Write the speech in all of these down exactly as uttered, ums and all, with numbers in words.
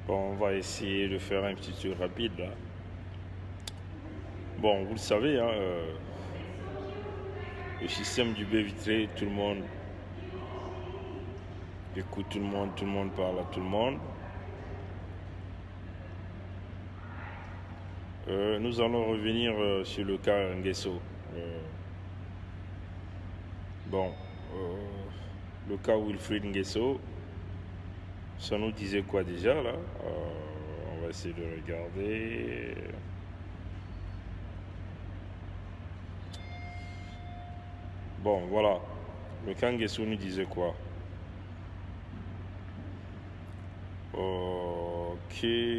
Bon, on va essayer de faire un petit tour rapide là. Bon, vous le savez, hein, euh, le système du baie vitré, tout le monde écoute tout le monde, tout le monde parle à tout le monde. Euh, nous allons revenir euh, sur le cas Nguesso. Euh, bon, euh, le cas Wilfried Nguesso, ça nous disait quoi déjà là? Euh, On va essayer de regarder. Bon, voilà. Le cas Nguesso nous disait quoi? Ok.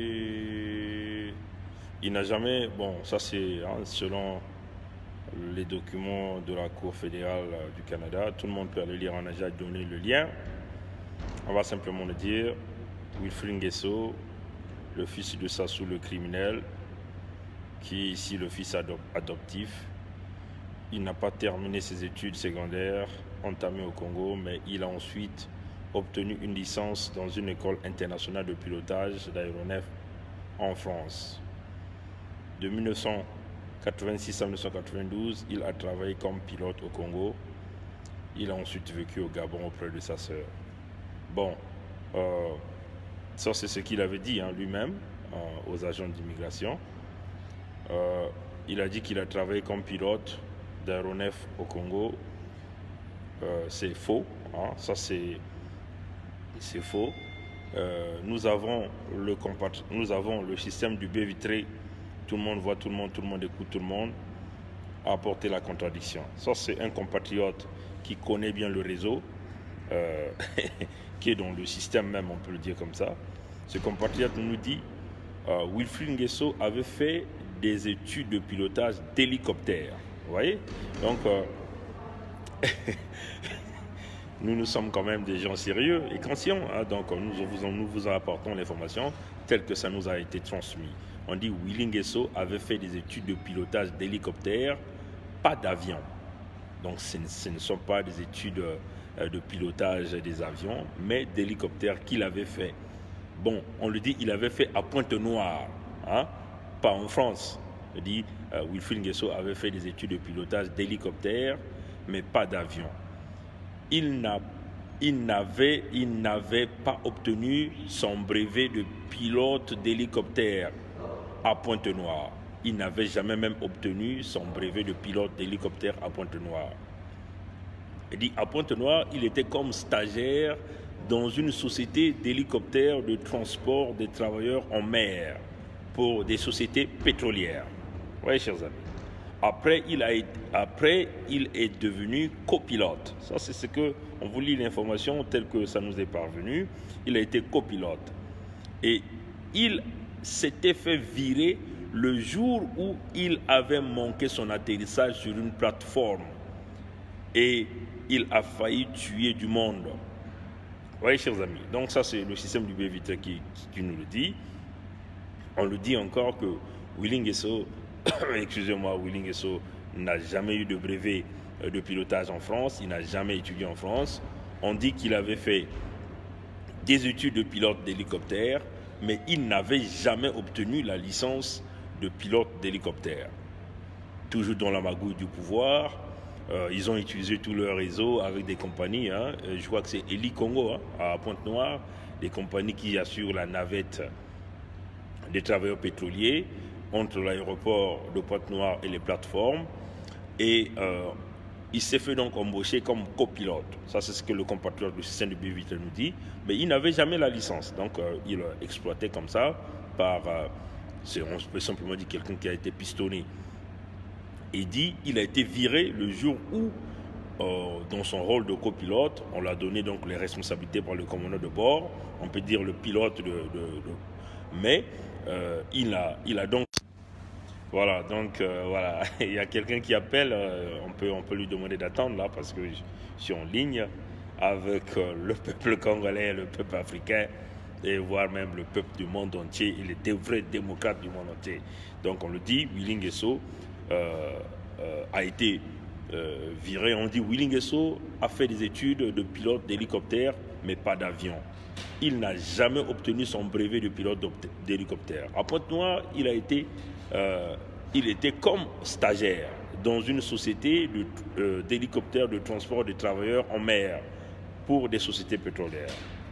Il n'a jamais... Bon, ça c'est hein, selon les documents de la Cour fédérale euh, du Canada. Tout le monde peut aller lire, on a déjà donné le lien. On va simplement le dire. Wilfried Nguesso, le fils de Sassou le criminel, qui est ici le fils adop adoptif. Il n'a pas terminé ses études secondaires entamées au Congo, mais il a ensuite obtenu une licence dans une école internationale de pilotage d'aéronefs en France. De mille neuf cent quatre-vingt-six à mille neuf cent quatre-vingt-douze, il a travaillé comme pilote au Congo. Il a ensuite vécu au Gabon auprès de sa sœur. Bon, euh, ça c'est ce qu'il avait dit hein, lui-même euh, aux agents d'immigration. Euh, il a dit qu'il a travaillé comme pilote d'aéronefs au Congo. Euh, c'est faux, hein, ça c'est c'est faux. Euh, nous avons le nous avons le système du baie vitré. Tout le monde voit tout le monde, tout le monde écoute tout le monde, a apporté la contradiction. Ça, c'est un compatriote qui connaît bien le réseau, euh, qui est dans le système même, on peut le dire comme ça. Ce compatriote nous dit euh, Wilfried Nguesso avait fait des études de pilotage d'hélicoptère. Vous voyez? Donc, euh, nous, nous sommes quand même des gens sérieux et conscients. Hein, donc, nous vous, nous vous apportons l'information telle que ça nous a été transmis. On dit Wilfried Nguesso avait fait des études de pilotage d'hélicoptère, pas d'avion. Donc, ce, ce ne sont pas des études euh, de pilotage des avions, mais d'hélicoptère qu'il avait fait. Bon, on le dit, il avait fait à Pointe-Noire, hein, pas en France. On dit euh, Wilfried Nguesso avait fait des études de pilotage d'hélicoptère, mais pas d'avion. Il n'a Il n'avait, il n'avait pas obtenu son brevet de pilote d'hélicoptère à Pointe-Noire. Il n'avait jamais même obtenu son brevet de pilote d'hélicoptère à Pointe-Noire. Il dit à Pointe-Noire, il était comme stagiaire dans une société d'hélicoptères de transport des travailleurs en mer pour des sociétés pétrolières. Oui, chers amis. Après il, a été, après, il est devenu copilote. Ça, c'est ce que, on vous lit l'information telle que ça nous est parvenu. Il a été copilote. Et il s'était fait virer le jour où il avait manqué son atterrissage sur une plateforme. Et il a failli tuer du monde. Vous voyez, chers amis. Donc ça, c'est le système du baie vitré qui, qui, qui nous le dit. On le dit encore que Wilfried Nguesso excusez-moi, Wilfried Nguesso n'a jamais eu de brevet de pilotage en France, il n'a jamais étudié en France. On dit qu'il avait fait des études de pilote d'hélicoptère, mais il n'avait jamais obtenu la licence de pilote d'hélicoptère. Toujours dans la magouille du pouvoir, euh, ils ont utilisé tout leur réseau avec des compagnies, hein, je crois que c'est Heli Congo hein, à Pointe-Noire, des compagnies qui assurent la navette des travailleurs pétroliers entre l'aéroport de Pointe-Noire et les plateformes. Et euh, il s'est fait donc embaucher comme copilote. Ça, c'est ce que le compatriote du système de baie vitré nous dit. Mais il n'avait jamais la licence. Donc, euh, il exploitait comme ça par, euh, on peut simplement dire quelqu'un qui a été pistonné. Il dit il a été viré le jour où, euh, dans son rôle de copilote, on l'a donné donc les responsabilités par le commandant de bord. On peut dire le pilote de... de, de mais euh, il, a, il a donc... Voilà, donc euh, voilà, il y a quelqu'un qui appelle, euh, on, peut, on peut lui demander d'attendre là parce que je suis en ligne avec euh, le peuple congolais, le peuple africain et voire même le peuple du monde entier et les vrais démocrates du monde entier. Donc on le dit, Wilfried Nguesso euh, euh, a été euh, viré, on dit Wilfried Nguesso a fait des études de pilote d'hélicoptère mais pas d'avion. Il n'a jamais obtenu son brevet de pilote d'hélicoptère. À Pointe-Noire, il a été, euh, il était comme stagiaire dans une société d'hélicoptères de, euh, de transport de travailleurs en mer pour des sociétés pétrolières.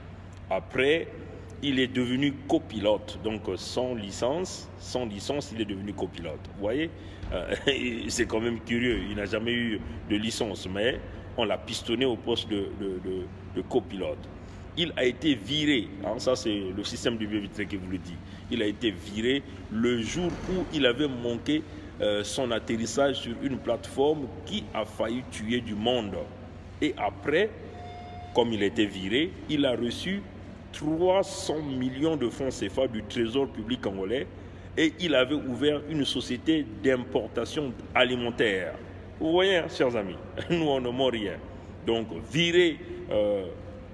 Après, il est devenu copilote, donc sans licence, sans licence, il est devenu copilote. Vous voyez, euh, c'est quand même curieux, il n'a jamais eu de licence, mais on l'a pistonné au poste de, de, de, de copilote. Il a été viré, hein, ça c'est le système du baie vitrée qui vous le dit, il a été viré le jour où il avait manqué euh, son atterrissage sur une plateforme qui a failli tuer du monde. Et après, comme il était viré, il a reçu trois cents millions de francs C F A du trésor public congolais et il avait ouvert une société d'importation alimentaire. Vous voyez, hein, chers amis, nous on ne ment rien. Donc, viré euh,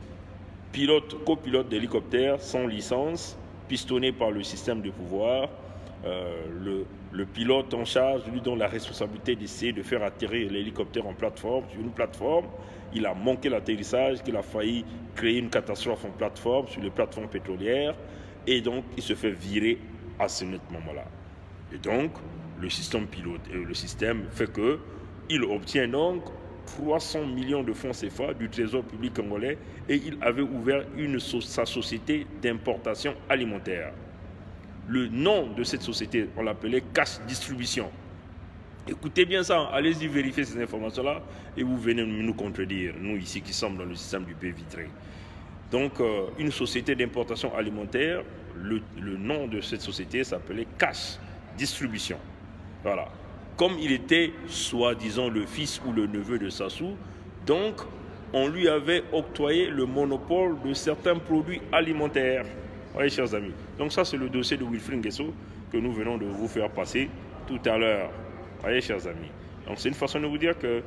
pilote, copilote d'hélicoptère sans licence, pistonné par le système de pouvoir, euh, le, le pilote en charge lui donne la responsabilité d'essayer de faire atterrir l'hélicoptère en plateforme, sur une plateforme. Il a manqué l'atterrissage, qu'il a failli créer une catastrophe en plateforme, sur les plateformes pétrolières, et donc il se fait virer à ce moment-là. Et donc, le système pilote, et le système fait que il obtient donc trois cents millions de francs C F A du trésor public congolais et il avait ouvert une, sa société d'importation alimentaire. Le nom de cette société, on l'appelait Cash Distribution. Écoutez bien ça, allez-y vérifier ces informations-là et vous venez nous contredire, nous ici qui sommes dans le système du baie vitré. Donc, euh, une société d'importation alimentaire, le, le nom de cette société s'appelait Cash Distribution. Voilà. Comme il était, soi-disant, le fils ou le neveu de Sassou, donc on lui avait octroyé le monopole de certains produits alimentaires. Vous voyez, chers amis. Donc ça, c'est le dossier de Wilfried Nguesso que nous venons de vous faire passer tout à l'heure. Vous voyez, chers amis. Donc c'est une façon de vous dire que,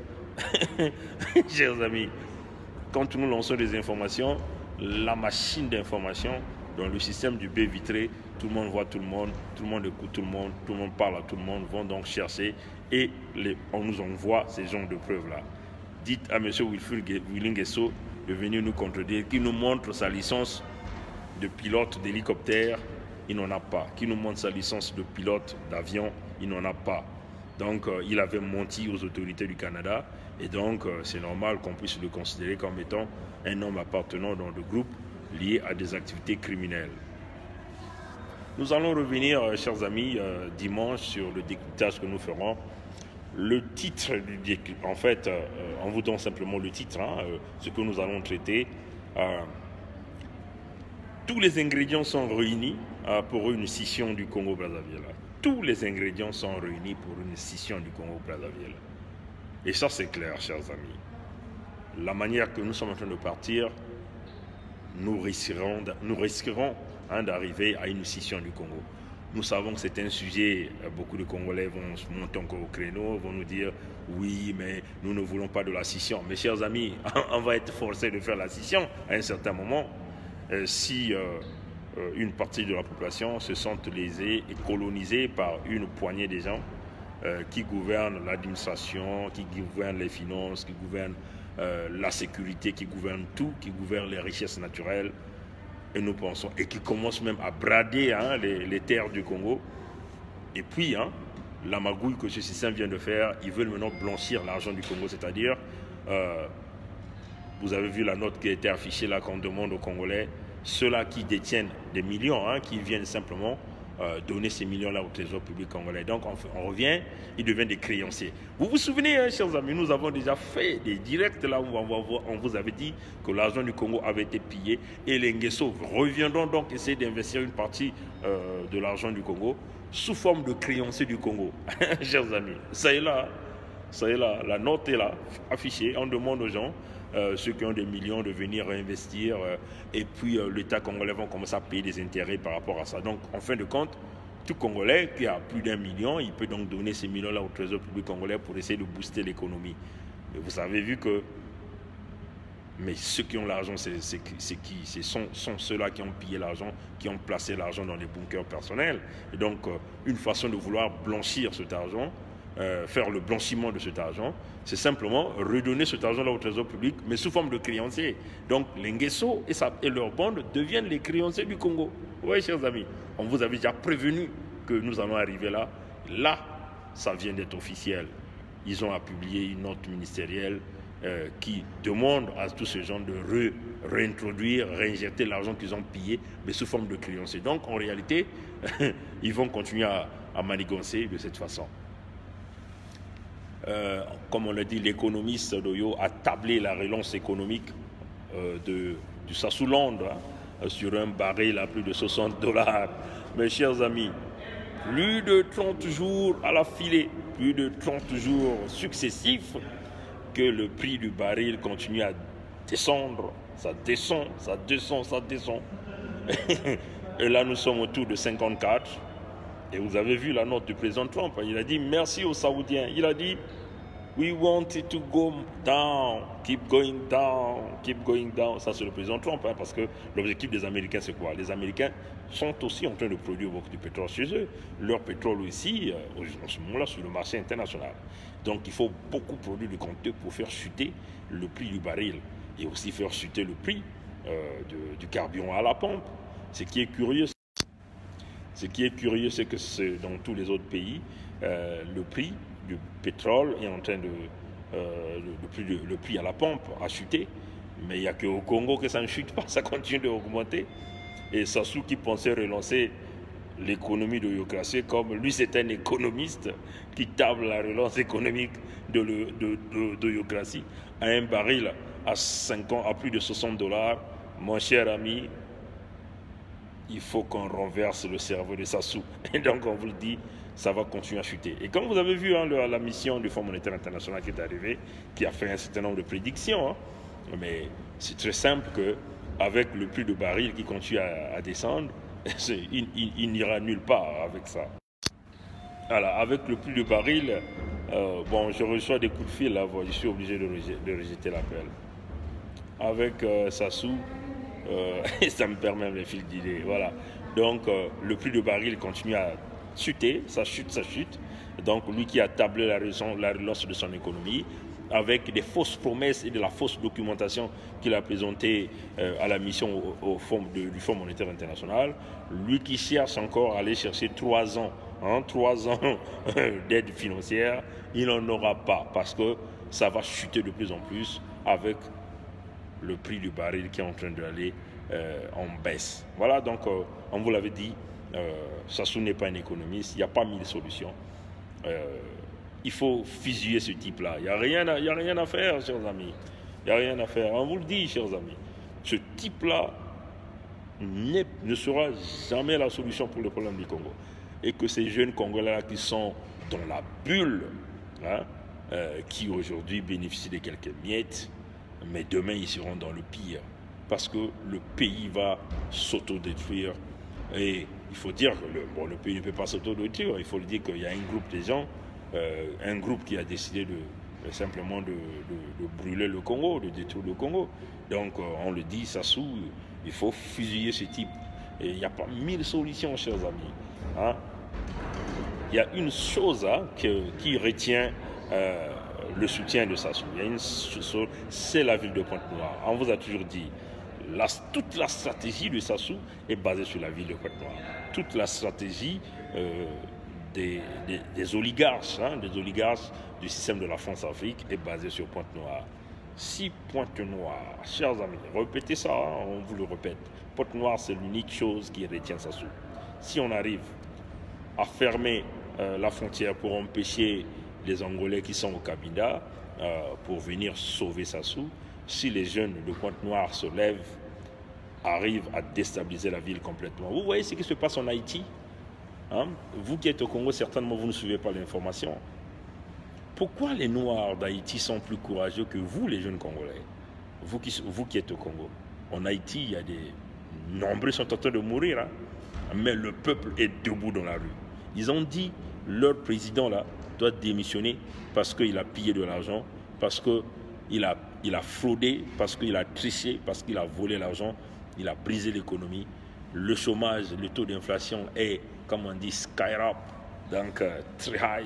chers amis, quand nous lançons des informations, la machine d'information dans le système du baie vitré, tout le monde voit tout le monde, tout le monde écoute tout le monde, tout le monde parle à tout le monde, vont donc chercher et les, on nous envoie ces genres de preuves-là. Dites à M. Wilfried Nguesso de venir nous contredire, qu'il nous montre sa licence de pilote d'hélicoptère, il n'en a pas. Qu'il nous montre sa licence de pilote d'avion, il n'en a pas. Donc, euh, il avait menti aux autorités du Canada et donc euh, c'est normal qu'on puisse le considérer comme étant un homme appartenant dans le groupe lié à des activités criminelles. Nous allons revenir, euh, chers amis, euh, dimanche sur le décryptage que nous ferons. Le titre du décryptage, en fait, euh, on vous donne simplement le titre, hein, euh, ce que nous allons traiter. Euh, tous les ingrédients sont réunis euh, pour une scission du Congo-Brazzaville. Tous les ingrédients sont réunis pour une scission du Congo-Brazzaville. Et ça, c'est clair, chers amis. La manière que nous sommes en train de partir, nous risquerons, nous risquerons hein, d'arriver à une scission du Congo. Nous savons que c'est un sujet, beaucoup de Congolais vont se monter encore au créneau, vont nous dire oui, mais nous ne voulons pas de la scission. Mes chers amis, on va être forcé de faire la scission à un certain moment euh, si euh, euh, une partie de la population se sent lésée et colonisée par une poignée de gens euh, qui gouvernent l'administration, qui gouvernent les finances, qui gouvernent euh, la sécurité, qui gouvernent tout, qui gouvernent les richesses naturelles. Et nous pensons, et qui commencent même à brader hein, les, les terres du Congo. Et puis, hein, la magouille que ce système vient de faire, ils veulent maintenant blanchir l'argent du Congo, c'est-à-dire, euh, vous avez vu la note qui a été affichée là, qu'on demande aux Congolais, ceux-là qui détiennent des millions, hein, qui viennent simplement euh, donner ces millions-là au trésor public congolais. Donc, on, on revient, ils deviennent des créanciers. Vous vous souvenez, hein, chers amis, nous avons déjà fait des directs là où on, on vous avait dit que l'argent du Congo avait été pillé et les Nguesso reviendront donc essayer d'investir une partie euh, de l'argent du Congo sous forme de créanciers du Congo. Chers amis, ça est là, ça est là, la note est là, affichée, on demande aux gens, Euh, ceux qui ont des millions de venir réinvestir euh, et puis euh, l'État congolais va commencer à payer des intérêts par rapport à ça. Donc, en fin de compte, tout Congolais qui a plus d'un million, il peut donc donner ces millions-là au trésor public congolais pour essayer de booster l'économie. Et vous avez vu que mais ceux qui ont l'argent, c'est qui? Ce sont, sont ceux-là qui ont pillé l'argent, qui ont placé l'argent dans les bunkers personnels. Et donc, euh, une façon de vouloir blanchir cet argent, euh, faire le blanchiment de cet argent, c'est simplement redonner cet argent-là au trésor public, mais sous forme de créanciers. Donc les Nguesso et, sa, et leurs bandes deviennent les créanciers du Congo. Vous voyez, chers amis, on vous avait déjà prévenu que nous allons arriver là. Là, ça vient d'être officiel. Ils ont à publier une note ministérielle euh, qui demande à tous ces gens de re, réintroduire, réinjecter l'argent qu'ils ont pillé, mais sous forme de créanciers. Donc, en réalité, ils vont continuer à, à manigancer de cette façon. Euh, comme on l'a dit, l'économiste Doyo a tablé la relance économique euh, de, du Sassou-Land hein, sur un baril à plus de soixante dollars. Mes chers amis, plus de trente jours à la filée, plus de trente jours successifs que le prix du baril continue à descendre. Ça descend, ça descend, ça descend. Et là, nous sommes autour de cinquante-quatre. Et vous avez vu la note du président Trump. Il a dit merci aux Saoudiens. Il a dit we want it to go down, keep going down, keep going down. Ça, c'est le président Trump. Hein, parce que l'objectif des Américains, c'est quoi? Les Américains sont aussi en train de produire beaucoup de pétrole chez eux. Leur pétrole aussi, euh, en ce moment-là, sur le marché international. Donc, il faut beaucoup produire de contenu pour faire chuter le prix du baril et aussi faire chuter le prix euh, de, du carburant à la pompe. Ce qui est curieux, ce qui est curieux, c'est que c'est dans tous les autres pays, euh, le prix du pétrole est en train de, euh, le, le, prix de, le prix à la pompe a chuté, mais il n'y a qu'au Congo que ça ne chute pas, ça continue d'augmenter. Et Sassou qui pensait relancer l'économie de Yokrasé, comme lui c'est un économiste qui table la relance économique de, de, de, de Yokrasé à un baril à cinquante, à plus de soixante dollars, mon cher ami, il faut qu'on renverse le cerveau de Sassou. Et donc on vous le dit, ça va continuer à chuter. Et comme vous avez vu hein, la mission du Fonds monétaire international qui est arrivée, qui a fait un certain nombre de prédictions, hein, mais c'est très simple que avec le prix de baril qui continue à, à descendre, il, il, il n'ira nulle part avec ça. Alors, avec le prix du baril, euh, bon, je reçois des coups de fil, là, je suis obligé de rejeter, de rejeter l'appel. Avec euh, Sassou, euh, ça me permet les fils d'idées. Voilà. Donc, euh, le prix du baril continue à chuter, ça chute, ça chute. Donc, lui qui a tablé la, raison, la relance de son économie, avec des fausses promesses et de la fausse documentation qu'il a présentée euh, à la mission au, au fond de, du Fonds monétaire international, lui qui cherche encore à aller chercher trois ans, hein, trois ans d'aide financière, il n'en aura pas parce que ça va chuter de plus en plus avec le prix du baril qui est en train d'aller euh, en baisse. Voilà, donc euh, on vous l'avait dit, euh, Sassou n'est pas un économiste, il n'y a pas mille solutions. Euh, Il faut fusiller ce type-là. Il n'y a, a rien à faire, chers amis. Il n'y a rien à faire. On vous le dit, chers amis. Ce type-là ne sera jamais la solution pour le problème du Congo. Et que ces jeunes Congolais qui sont dans la bulle, hein, euh, qui aujourd'hui bénéficient de quelques miettes, mais demain ils seront dans le pire. Parce que le pays va s'autodétruire. Et il faut dire que le, bon, le pays ne peut pas s'autodétruire. Il faut le dire qu'il y a un groupe de gens Euh, un groupe qui a décidé de, de simplement de, de, de brûler le Congo, de détruire le Congo. Donc euh, on le dit, Sassou, il faut fusiller ce type. Et il n'y a pas mille solutions, chers amis. Hein? Il y a une chose hein, que, qui retient euh, le soutien de Sassou. Il y a une chose, c'est la ville de Pointe-Noire. On vous a toujours dit, la, toute la stratégie de Sassou est basée sur la ville de Pointe-Noire. Toute la stratégie euh, Des, des, des oligarches, hein, des oligarches du système de la France-Afrique est basé sur Pointe-Noire. Si Pointe-Noire, chers amis, répétez ça, hein, on vous le répète, Pointe-Noire c'est l'unique chose qui retient Sassou. Si on arrive à fermer euh, la frontière pour empêcher les Angolais qui sont au Cabinda euh, pour venir sauver Sassou, si les jeunes de Pointe-Noire se lèvent, arrivent à déstabiliser la ville complètement. Vous voyez ce qui se passe en Haïti? Hein? Vous qui êtes au Congo, certainement vous ne suivez pas l'information. Pourquoi les Noirs d'Haïti sont plus courageux que vous, les jeunes Congolais? Vous qui, vous qui êtes au Congo. En Haïti, il y a des nombreux sont en train de mourir, hein? Mais le peuple est debout dans la rue. Ils ont dit, leur président là doit démissionner parce qu'il a pillé de l'argent, parce qu'il a, il a fraudé, parce qu'il a triché, parce qu'il a volé l'argent, il a brisé l'économie. Le chômage, le taux d'inflation est, comme on dit, skyrock, donc euh, très high.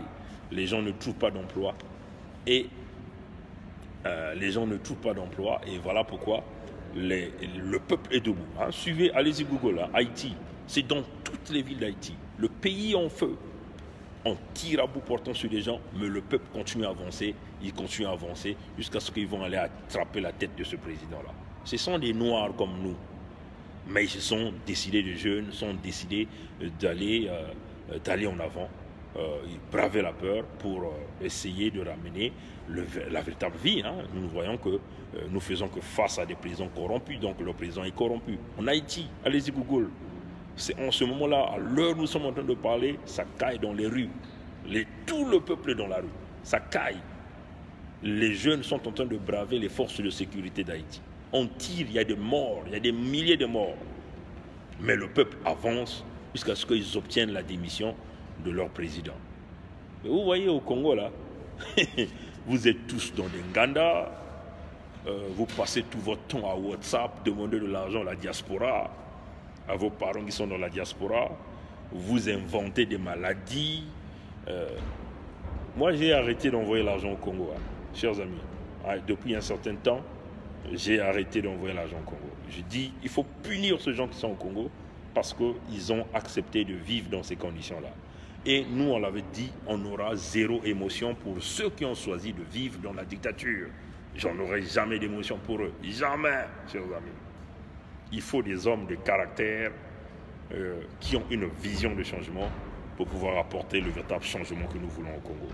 les gens ne trouvent pas d'emploi. Et euh, les gens ne trouvent pas d'emploi. Et voilà pourquoi les, le peuple est debout. Hein. Suivez, allez-y Google, hein, Haïti. C'est dans toutes les villes d'Haïti. Le pays en feu. On tire à bout portant sur les gens, mais le peuple continue à avancer. Il continue à avancer jusqu'à ce qu'ils vont aller attraper la tête de ce président-là. Ce sont des Noirs comme nous. Mais ils sont décidés, les jeunes sont décidés d'aller euh, d'aller en avant, euh, braver la peur pour euh, essayer de ramener le, la véritable vie. Hein. Nous voyons que euh, nous faisons que face à des présidents corrompus, donc le président est corrompu. En Haïti, allez-y Google, c'est en ce moment-là, à l'heure où nous sommes en train de parler, ça caille dans les rues. Les, tout le peuple est dans la rue, ça caille. Les jeunes sont en train de braver les forces de sécurité d'Haïti. On tire, il y a des morts, il y a des milliers de morts. Mais le peuple avance jusqu'à ce qu'ils obtiennent la démission de leur président. Et vous voyez au Congo, là, vous êtes tous dans des Nganda, euh, vous passez tout votre temps à WhatsApp, demandez de l'argent à la diaspora, à vos parents qui sont dans la diaspora, vous inventez des maladies. Euh, moi, j'ai arrêté d'envoyer l'argent au Congo, hein, chers amis. Ah, depuis un certain temps, j'ai arrêté d'envoyer l'argent au Congo. Je dis, il faut punir ces gens qui sont au Congo parce qu'ils ont accepté de vivre dans ces conditions-là. Et nous, on l'avait dit, on aura zéro émotion pour ceux qui ont choisi de vivre dans la dictature. J'en aurai jamais d'émotion pour eux. Jamais, chers amis. Il faut des hommes de caractère euh, qui ont une vision de changement pour pouvoir apporter le véritable changement que nous voulons au Congo.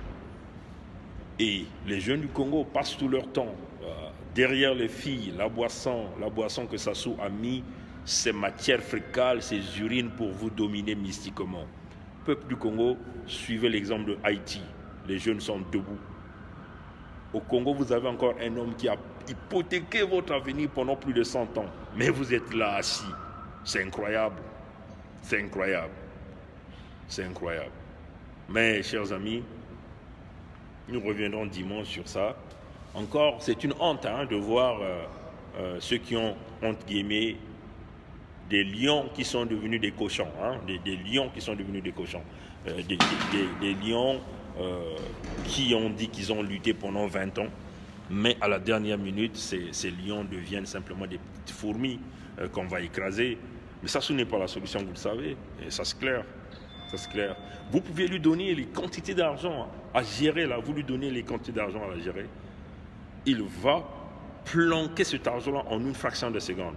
Et les jeunes du Congo passent tout leur temps euh, derrière les filles, la boisson, la boisson que Sassou a mis, ses matières fécales, ses urines pour vous dominer mystiquement. Peuple du Congo, suivez l'exemple de Haïti. Les jeunes sont debout. Au Congo, vous avez encore un homme qui a hypothéqué votre avenir pendant plus de cent ans. Mais vous êtes là assis. C'est incroyable. C'est incroyable. C'est incroyable. Mais, chers amis, nous reviendrons dimanche sur ça. Encore, c'est une honte hein, de voir euh, euh, ceux qui ont, entre guillemets, des lions qui sont devenus des cochons. Hein, des, des lions qui sont devenus des cochons. Euh, des, des, des, des lions euh, qui ont dit qu'ils ont lutté pendant vingt ans. Mais à la dernière minute, ces, ces lions deviennent simplement des petites fourmis euh, qu'on va écraser. Mais ça, ce n'est pas la solution, vous le savez. Et ça, c'est clair. Ça, c'est clair. Vous pouvez lui donner les quantités d'argent à gérer, là. Vous lui donnez les quantités d'argent à gérer. Il va planquer cet argent-là en une fraction de seconde.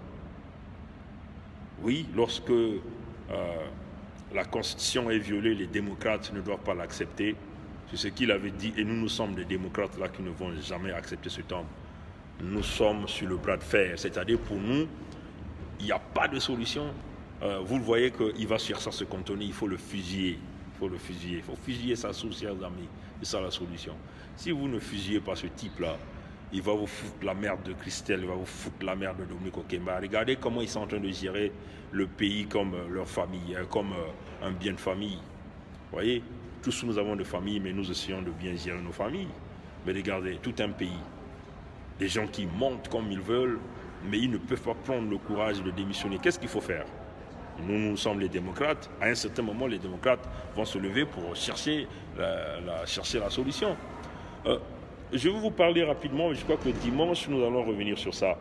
Oui, lorsque euh, la Constitution est violée, les démocrates ne doivent pas l'accepter. C'est ce qu'il avait dit. Et nous, nous sommes des démocrates là qui ne vont jamais accepter ce terme. Nous sommes sur le bras de fer. C'est-à-dire, pour nous, il n'y a pas de solution. Euh, vous le voyez qu'il va chercher à se contenir. Il faut le fusiller. Il faut le fusiller. Il faut fusiller sa source, chers amis. C'est ça la solution. Si vous ne fusillez pas ce type-là, il va vous foutre la merde de Christelle, il va vous foutre la merde de Dominique Okemba. Regardez comment ils sont en train de gérer le pays comme euh, leur famille, hein, comme euh, un bien de famille. Vous voyez, tous nous avons de famille, mais nous essayons de bien gérer nos familles. Mais regardez, tout un pays, des gens qui montent comme ils veulent, mais ils ne peuvent pas prendre le courage de démissionner. Qu'est-ce qu'il faut faire? Nous, nous sommes les démocrates. À un certain moment, les démocrates vont se lever pour chercher la, la, chercher la solution. Euh, Je vais vous parler rapidement, je crois que dimanche, nous allons revenir sur ça.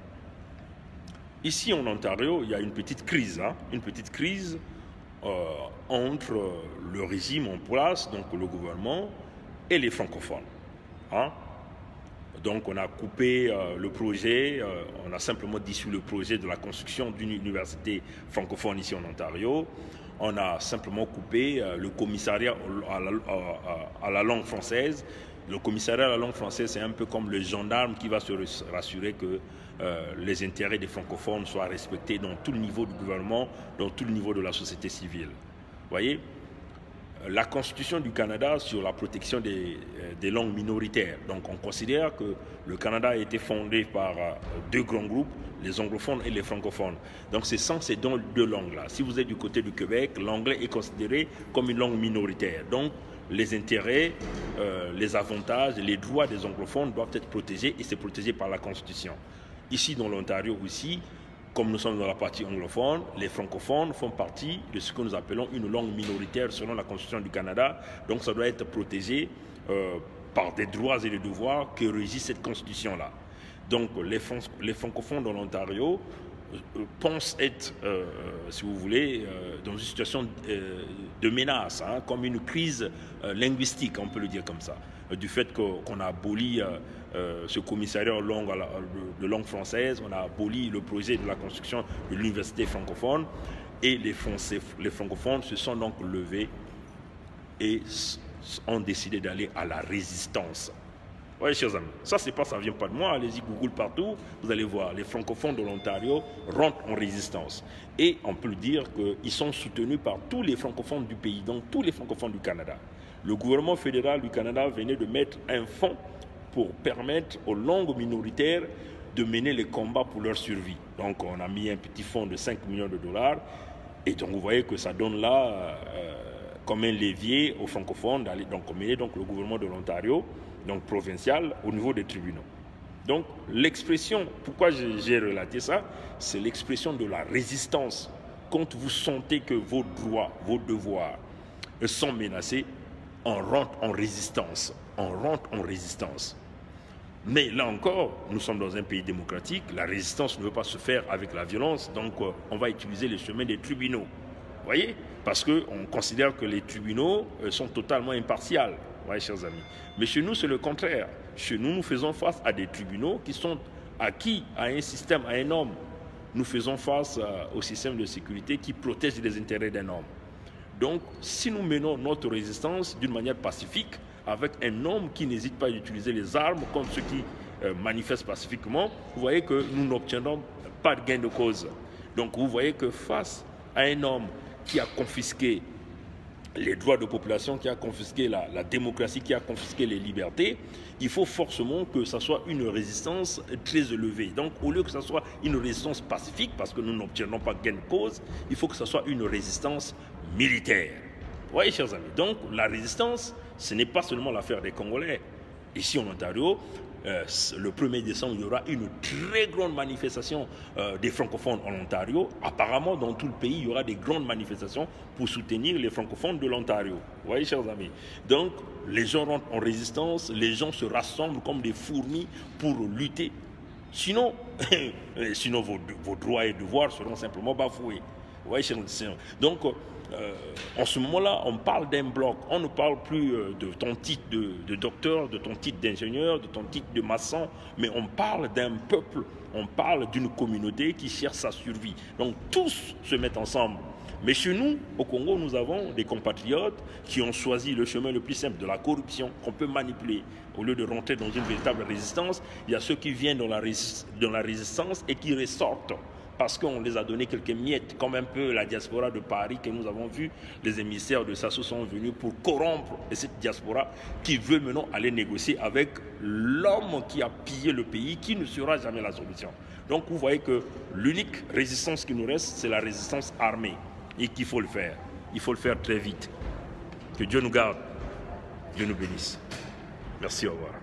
Ici, en Ontario, il y a une petite crise, hein, une petite crise euh, entre le régime en place, donc le gouvernement, et les francophones. Hein. Donc, on a coupé euh, le projet, euh, on a simplement dissous le projet de la construction d'une université francophone ici en Ontario. On a simplement coupé euh, le commissariat à la, à, à la langue française. Le commissariat à la langue française, c'est un peu comme le gendarme qui va se rassurer que euh, les intérêts des francophones soient respectés dans tout le niveau du gouvernement, dans tout le niveau de la société civile. Vous voyez, la Constitution du Canada sur la protection des, des langues minoritaires. Donc on considère que le Canada a été fondé par euh, deux grands groupes, les anglophones et les francophones. Donc c'est sans ces deux langues-là. Si vous êtes du côté du Québec, l'anglais est considéré comme une langue minoritaire. Donc les intérêts, euh, les avantages, les droits des anglophones doivent être protégés et c'est protégé par la Constitution. Ici, dans l'Ontario aussi, comme nous sommes dans la partie anglophone, les francophones font partie de ce que nous appelons une langue minoritaire selon la Constitution du Canada. Donc ça doit être protégé euh, par des droits et des devoirs que régit cette Constitution-là. Donc les, les francophones de l'Ontario euh, pensent être, euh, si vous voulez, euh, dans une situation euh, de menace, hein, comme une crise euh, linguistique, on peut le dire comme ça, euh, du fait qu'on qu'on a aboli euh, euh, ce commissariat de langue, de, de langue française, on a aboli le projet de la construction de l'université francophone, et les, Français, les francophones se sont donc levés et ont décidé d'aller à la résistance. Oui, chers amis, ça, c'est pas, ça vient pas de moi. Allez-y, Google partout, vous allez voir. Les francophones de l'Ontario rentrent en résistance. Et on peut le dire qu'ils sont soutenus par tous les francophones du pays, donc tous les francophones du Canada. Le gouvernement fédéral du Canada venait de mettre un fonds pour permettre aux langues minoritaires de mener les combats pour leur survie. Donc, on a mis un petit fonds de cinq millions de dollars. Et donc, vous voyez que ça donne là, euh, comme un levier aux francophones d'aller donc mener donc, le gouvernement de l'Ontario, donc provincial, au niveau des tribunaux. Donc, l'expression, pourquoi j'ai relaté ça, c'est l'expression de la résistance. Quand vous sentez que vos droits, vos devoirs sont menacés, on rentre en résistance. On rentre en résistance. Mais là encore, nous sommes dans un pays démocratique, la résistance ne veut pas se faire avec la violence, donc euh, on va utiliser le chemin des tribunaux. Vous voyez? Parce qu'on considère que les tribunaux euh, sont totalement impartials. Vous voyez, chers amis. Mais chez nous, c'est le contraire. Chez nous, nous faisons face à des tribunaux qui sont acquis à un système, à un homme. Nous faisons face euh, au système de sécurité qui protège les intérêts d'un homme. Donc, si nous menons notre résistance d'une manière pacifique, avec un homme qui n'hésite pas à utiliser les armes comme ceux qui euh, manifestent pacifiquement, vous voyez que nous n'obtiendrons pas de gain de cause. Donc vous voyez que face à un homme qui a confisqué les droits de population, qui a confisqué la, la démocratie, qui a confisqué les libertés, il faut forcément que ce soit une résistance très élevée. Donc au lieu que ce soit une résistance pacifique, parce que nous n'obtiendrons pas de gain de cause, il faut que ce soit une résistance militaire. Vous voyez, chers amis, donc la résistance, ce n'est pas seulement l'affaire des Congolais. Ici en Ontario, euh, le premier décembre, il y aura une très grande manifestation euh, des francophones en Ontario. Apparemment, dans tout le pays, il y aura des grandes manifestations pour soutenir les francophones de l'Ontario. Vous voyez, chers amis. Donc, les gens rentrent en résistance, les gens se rassemblent comme des fourmis pour lutter. Sinon, sinon vos, vos droits et devoirs seront simplement bafoués. Vous voyez, chers amis. Donc, Euh, en ce moment-là, on parle d'un bloc. On ne parle plus euh, de ton titre de, de docteur, de ton titre d'ingénieur, de ton titre de maçon, mais on parle d'un peuple, on parle d'une communauté qui cherche sa survie. Donc tous se mettent ensemble. Mais chez nous, au Congo, nous avons des compatriotes qui ont choisi le chemin le plus simple de la corruption qu'on peut manipuler. Au lieu de rentrer dans une véritable résistance, il y a ceux qui viennent dans la, rés dans la résistance et qui ressortent. Parce qu'on les a donné quelques miettes, comme un peu la diaspora de Paris que nous avons vu. Les émissaires de Sassou sont venus pour corrompre cette diaspora qui veut maintenant aller négocier avec l'homme qui a pillé le pays, qui ne sera jamais la solution. Donc vous voyez que l'unique résistance qui nous reste, c'est la résistance armée. Et qu'il faut le faire. Il faut le faire très vite. Que Dieu nous garde. Dieu nous bénisse. Merci, au revoir.